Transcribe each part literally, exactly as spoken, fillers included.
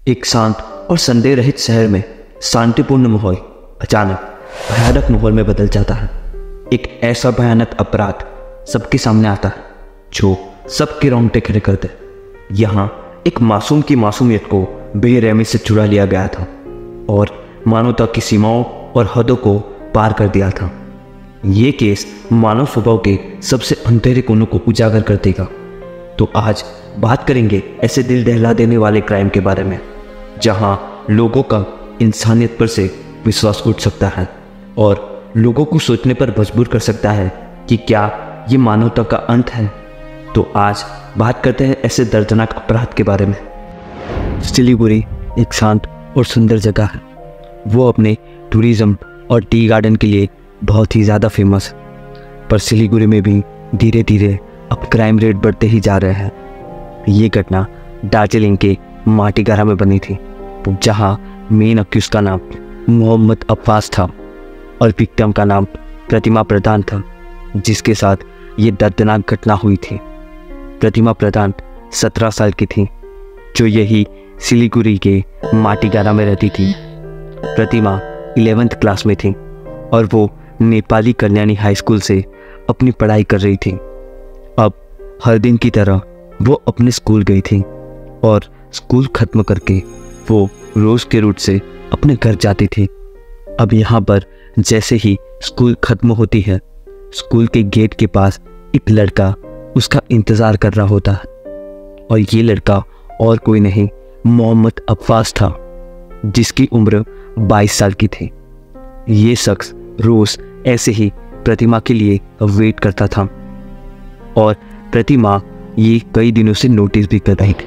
एक शांत और संदेह रहित शहर में शांतिपूर्ण माहौल अचानक भयानक माहौल में बदल जाता है। एक ऐसा भयानक अपराध सबके सामने आता है जो सबके रोंगटे खड़े कर दे। यहाँ एक मासूम की मासूमियत को बेरहमी से चुरा लिया गया था और मानवता की सीमाओं और हदों को पार कर दिया था। ये केस मानव स्वभाव के सबसे अंधेरे कोनों को उजागर कर देगा। तो आज बात करेंगे ऐसे दिल दहला देने वाले क्राइम के बारे में जहां लोगों का इंसानियत पर से विश्वास उठ सकता है और लोगों को सोचने पर मजबूर कर सकता है कि क्या ये मानवता का अंत है। तो आज बात करते हैं ऐसे दर्दनाक अपराध के बारे में। सिलीगुड़ी एक शांत और सुंदर जगह है। वो अपने टूरिज्म और टी गार्डन के लिए बहुत ही ज़्यादा फेमस है, पर सिलीगुड़ी में भी धीरे धीरे अब क्राइम रेट बढ़ते ही जा रहे हैं। ये घटना दार्जिलिंग के माटीगारा में बनी थी, जहां मेन अक्यूज का नाम मोहम्मद अब्बास था और विक्टिम का नाम प्रतिमा प्रधान था, जिसके साथ ये दर्दनाक घटना हुई थी। प्रतिमा प्रधान सत्रह साल की थी, जो यही सिलीगुड़ी के माटीगारा में रहती थी। प्रतिमा इलेवेंथ क्लास में थी और वो नेपाली कल्याणी हाई स्कूल से अपनी पढ़ाई कर रही थी। अब हर दिन की तरह वो अपने स्कूल गई थी और स्कूल खत्म करके वो रोज के रूट से अपने घर जाती थी। अब यहाँ पर जैसे ही स्कूल खत्म होती है, स्कूल के गेट के पास एक लड़का उसका इंतज़ार कर रहा होता है और ये लड़का और कोई नहीं मोहम्मद अब्बास था, जिसकी उम्र बाईस साल की थी। ये शख्स रोज ऐसे ही प्रतिमा के लिए वेट करता था और प्रतिमा ये कई दिनों से नोटिस भी कर रही थी।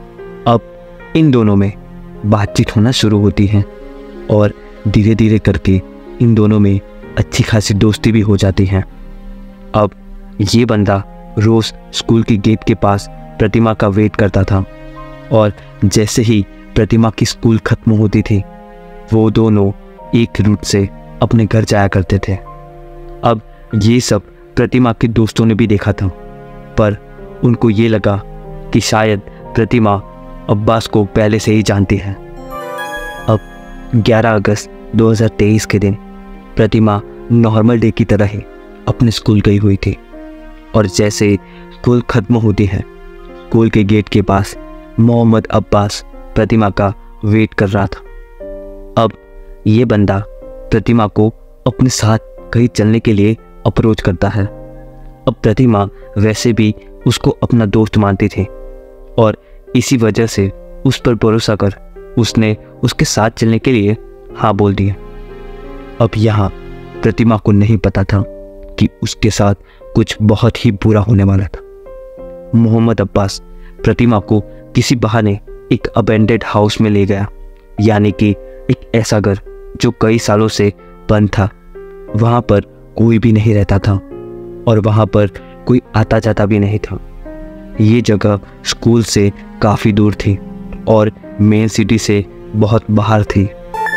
अब इन दोनों में बातचीत होना शुरू होती है और धीरे धीरे करके इन दोनों में अच्छी खासी दोस्ती भी हो जाती है। अब ये बंदा रोज स्कूल के गेट के पास प्रतिमा का वेट करता था और जैसे ही प्रतिमा की स्कूल खत्म होती थी, वो दोनों एक रूट से अपने घर जाया करते थे। अब ये सब प्रतिमा के दोस्तों ने भी देखा था, पर उनको ये लगा कि शायद प्रतिमा अब्बास को पहले से ही जानती है। अब ग्यारह अगस्त दो हज़ार तेईस के दिन प्रतिमा नॉर्मल डे की तरह ही अपने स्कूल गई हुई थी और जैसे स्कूल खत्म होती है, स्कूल के गेट के पास मोहम्मद अब्बास प्रतिमा का वेट कर रहा था। अब ये बंदा प्रतिमा को अपने साथ कहीं चलने के लिए अप्रोच करता है। अब प्रतिमा वैसे भी उसको अपना दोस्त मानती थी और इसी वजह से उस पर भरोसा कर उसने उसके साथ चलने के लिए हाँ बोल दिया। अब यहाँ प्रतिमा को नहीं पता था कि उसके साथ कुछ बहुत ही बुरा होने वाला था। मोहम्मद अब्बास प्रतिमा को किसी बहाने एक अबेंडेड हाउस में ले गया, यानी कि एक ऐसा घर जो कई सालों से बंद था। वहाँ पर कोई भी नहीं रहता था और वहाँ पर कोई आता जाता भी नहीं था। ये जगह स्कूल से काफ़ी दूर थी और मेन सिटी से बहुत बाहर थी।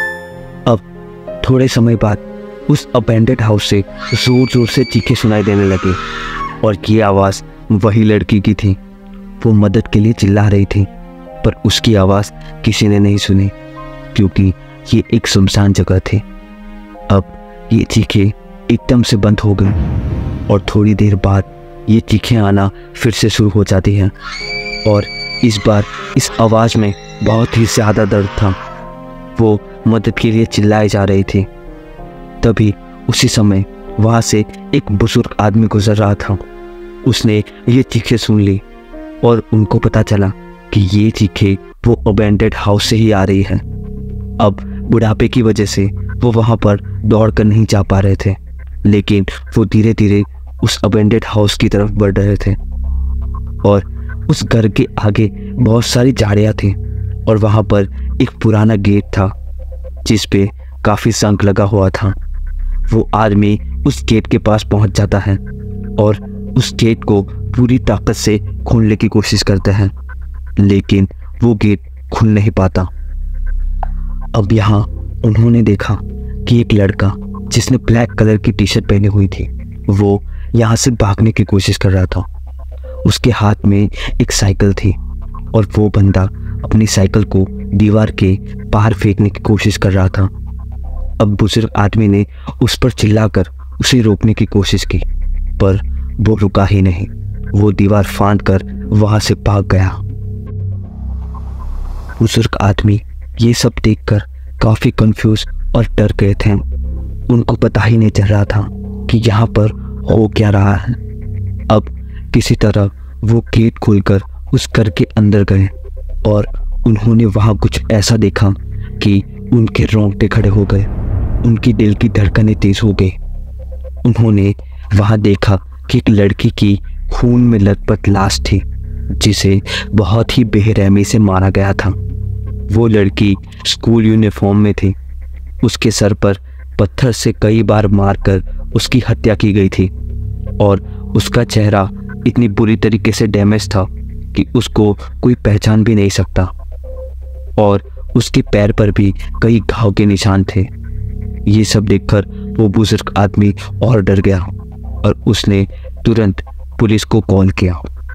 अब थोड़े समय बाद उस अबेंडेड हाउस से ज़ोर ज़ोर से चीखें सुनाई देने लगी और ये आवाज़ वही लड़की की थी। वो मदद के लिए चिल्ला रही थी, पर उसकी आवाज़ किसी ने नहीं सुनी क्योंकि ये एक सुनसान जगह थी। अब ये चीखें एकदम से बंद हो गई और थोड़ी देर बाद ये चीखें आना फिर से शुरू हो जाती हैं और इस बार इस आवाज़ में बहुत ही ज़्यादा दर्द था। वो मदद के लिए चिल्लाई जा रही थी। तभी उसी समय वहाँ से एक बुजुर्ग आदमी गुजर रहा था। उसने ये चीखें सुन ली और उनको पता चला कि ये चीखें वो अबेंडेड हाउस से ही आ रही है। अब बुढ़ापे की वजह से वो वहाँ पर दौड़ कर नहीं जा पा रहे थे, लेकिन वो धीरे धीरे उस अबेंडेड हाउस की तरफ बढ़ रहे थे और उस घर के आगे बहुत सारी झाड़ियाँ थी और वहाँ पर एक पुराना गेट था जिस पे काफ़ी जंग लगा हुआ था। वो आदमी उस गेट के पास पहुँच जाता है और उस गेट को पूरी ताकत से खोलने की कोशिश करता है, लेकिन वो गेट खुल नहीं पाता। अब यहाँ उन्होंने देखा कि एक लड़का जिसने ब्लैक कलर की टी शर्ट पहनी हुई थी, वो यहाँ से भागने की कोशिश कर रहा था। उसके हाथ में एक साइकिल थी और वो बंदा अपनी साइकिल को दीवार के बाहर फेंकने की कोशिश कर रहा था। अब बुजुर्ग आदमी ने उस पर चिल्लाकर उसे रोकने की कोशिश की, पर वो रुका ही नहीं। वो दीवार फांद कर वहां से भाग गया। बुजुर्ग आदमी ये सब देखकर काफी कंफ्यूज और डर गए थे। उनको पता ही नहीं चल रहा था कि यहाँ पर हो क्या रहा है। अब किसी तरह वो गेट खोलकर उस घर के अंदर गए और उन्होंने वहां कुछ ऐसा देखा कि उनके रोंगटे खड़े हो गए, उनकी दिल की धड़कनें तेज हो गई। उन्होंने वहां देखा कि एक लड़की की खून में लथपथ लाश थी, जिसे बहुत ही बेरहमी से मारा गया था। वो लड़की स्कूल यूनिफॉर्म में थी। उसके सर पर पत्थर से कई बार मारकर उसकी हत्या की गई थी और उसका चेहरा इतनी बुरी तरीके से डैमेज था कि उसको कोई पहचान भी नहीं सकता, और उसके पैर पर भी कई घाव के निशान थे। ये सब देखकर वो बुजुर्ग आदमी और डर गया और उसने तुरंत पुलिस को कॉल किया।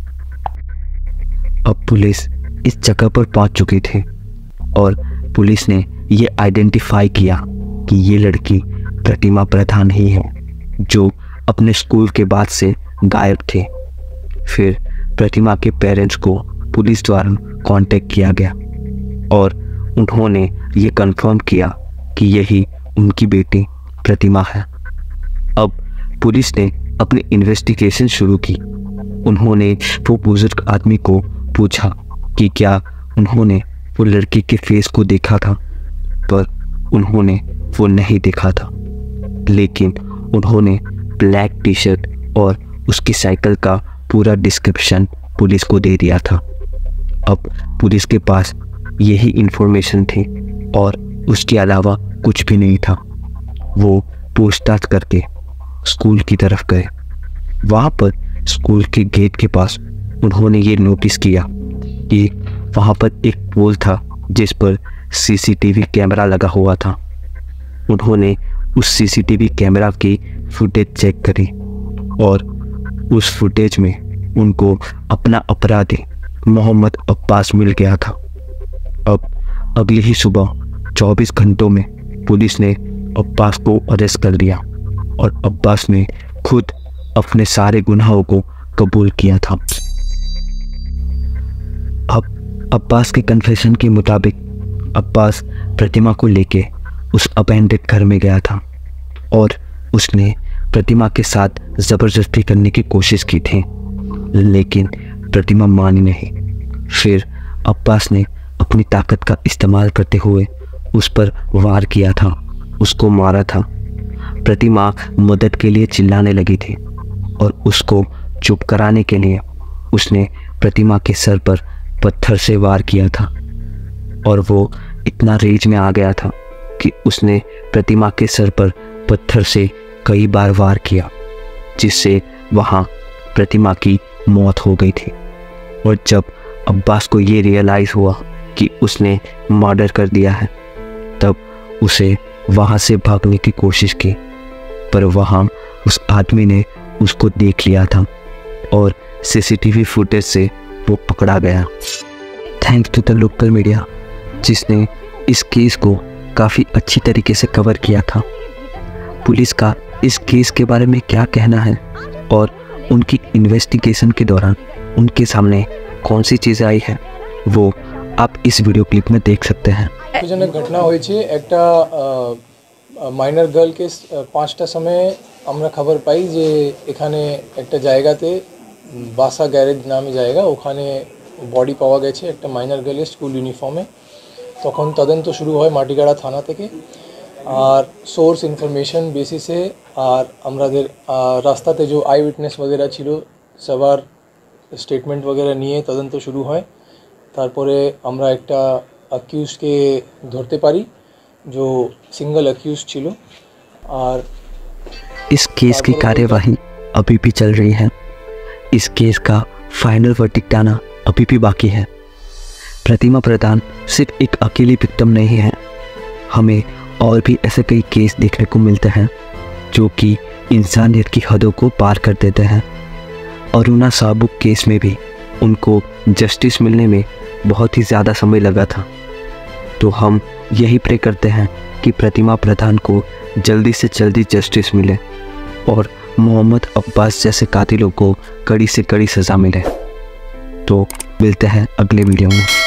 अब पुलिस इस जगह पर पहुंच चुकी थी और पुलिस ने ये आइडेंटिफाई किया कि ये लड़की प्रतिमा प्रधान ही है, जो अपने स्कूल के बाद से गायब थे। फिर प्रतिमा के पेरेंट्स को पुलिस द्वारा कांटेक्ट किया गया और उन्होंने ये कंफर्म किया कि यही उनकी बेटी प्रतिमा है। अब पुलिस ने अपनी इन्वेस्टिगेशन शुरू की। उन्होंने वो बुजुर्ग आदमी को पूछा कि क्या उन्होंने वो लड़की के फेस को देखा था, पर उन्होंने वो नहीं देखा था, लेकिन उन्होंने ब्लैक टी शर्ट और उसकी साइकिल का पूरा डिस्क्रिप्शन पुलिस को दे दिया था। अब पुलिस के पास यही इंफॉर्मेशन थी और उसके अलावा कुछ भी नहीं था। वो पूछताछ करके स्कूल की तरफ गए। वहाँ पर स्कूल के गेट के पास उन्होंने ये नोटिस किया कि वहाँ पर एक पोल था जिस पर सीसीटीवी कैमरा लगा हुआ था। उन्होंने उस सीसीटीवी कैमरा की फुटेज चेक करी और उस फुटेज में उनको अपना अपराधी मोहम्मद अब्बास मिल गया था। अब अगली ही सुबह चौबीस घंटों में पुलिस ने अब्बास को अरेस्ट कर लिया और अब्बास ने खुद अपने सारे गुनाहों को कबूल किया था। अब अब्बास के कन्फेशन के मुताबिक अब्बास प्रतिमा को लेके उस अबैंडेड घर में गया था और उसने प्रतिमा के साथ ज़बरदस्ती करने की कोशिश की थी, लेकिन प्रतिमा मानी नहीं। फिर अब्बास ने अपनी ताकत का इस्तेमाल करते हुए उस पर वार किया था, उसको मारा था। प्रतिमा मदद के लिए चिल्लाने लगी थी और उसको चुप कराने के लिए उसने प्रतिमा के सर पर पत्थर से वार किया था और वो इतना रेज में आ गया था कि उसने प्रतिमा के सर पर पत्थर से कई बार वार किया, जिससे वहाँ प्रतिमा की मौत हो गई थी। और जब अब्बास को ये रियलाइज़ हुआ कि उसने मर्डर कर दिया है, तब उसे वहाँ से भागने की कोशिश की, पर वहाँ उस आदमी ने उसको देख लिया था और सीसीटीवी फुटेज से वो पकड़ा गया। Thanks to the local media जिसने इस केस को काफ़ी अच्छी तरीके से कवर किया था। पुलिस का इस केस के बारे में क्या कहना है और उनकी इन्वेस्टिगेशन के दौरान उनके सामने कौन सी चीज़ें आई है, वो आप इस वीडियो क्लिप में देख सकते हैं। जनक घटना হয়েছে একটা মাইনর গার্লকে পাঁচটা সময় আমরা খবর পাই যে এখানে একটা জায়গাতে বাসা গ্যারেজ নামে জায়গা, ওখানে বডি পাওয়া গেছে একটা মাইনর গার্লের স্কুল ইউনিফর্মে। তখন তদন্ত শুরু হয় মাটিগাড়া থানা থেকে, আর সোর্স ইনফরমেশন বেসিসে আর আমাদের রাস্তাতে যে আই উইটনেস वगैरह ছিল সবার স্টেটমেন্ট वगैरह নিয়ে তদন্ত শুরু হয়। তারপরে আমরা একটা अक्यूज के धरते पारी जो सिंगल अक्यूज छिलो। और इस केस की कार्यवाही अभी भी चल रही है। इस केस का फाइनल वर्डिक्ट आना अभी भी बाकी है। प्रतिमा प्रधान सिर्फ एक अकेली विक्टिम नहीं है, हमें और भी ऐसे कई केस देखने को मिलते हैं जो कि इंसानियत की हदों को पार कर देते हैं। अरुणा साबुक केस में भी उनको जस्टिस मिलने में बहुत ही ज़्यादा समय लगा था, तो हम यही प्रे करते हैं कि प्रतिमा प्रधान को जल्दी से जल्दी जस्टिस मिले और मोहम्मद अब्बास जैसे कातिलों को कड़ी से कड़ी सज़ा मिले। तो मिलते हैं अगले वीडियो में।